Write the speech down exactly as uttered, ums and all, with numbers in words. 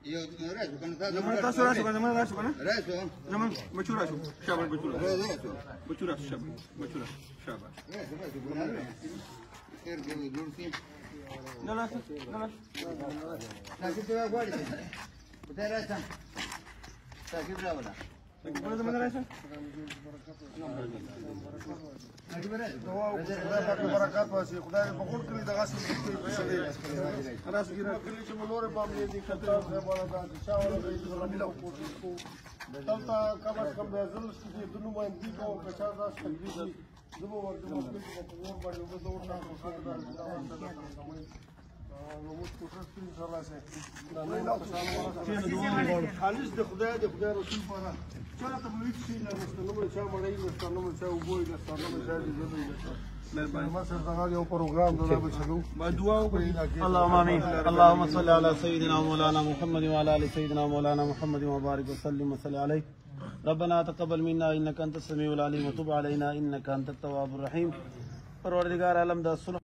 یو راشو کنه تاسو زمونږ تاسو راشو کنه زمونږ راشو کنه راشو زمونږ بچو راشو شاباش بچو راشو راشو بچو راشو شاباش بچو راشو شاباش راشو راشو ګناه خیر دې جوړ شي نه نه نه نه تاسو ته غواړئ ته راځم تاسو راولا تاسو زمونږ راشو دعا وکړه خدای پاک برکات واسي خدای په خپل کلی دغه څه کوي راس ګره کلی چې مونږ باندې دي کته غواړم دا چې شاوله دې زميله کوشش کو دلته کم از کم د ځل چې د نو باندې کوم کچا دا ستګي زمو ورته مو کې په اور باندې وګ دوه تا کو څو دا نو موږ کوشش کوو ان شاء الله سه دا نه تاسو خالص د خدای د خدای رسول پاره چا ته مې شي نه نو چا مړی نو نو چا وګوي نو نو چا دې مهرباني ما سره دا یو پروګرام دا به چلو ما دعا وکړئ اللهم امين اللهم صل على سيدنا مولانا محمد وعلى ال سيدنا مولانا محمد وبارك وسلم وصل عليه ربنا تقبل منا انك انت السميع العليم وتب علينا انك انت التواب الرحيم پروردگار عالم دا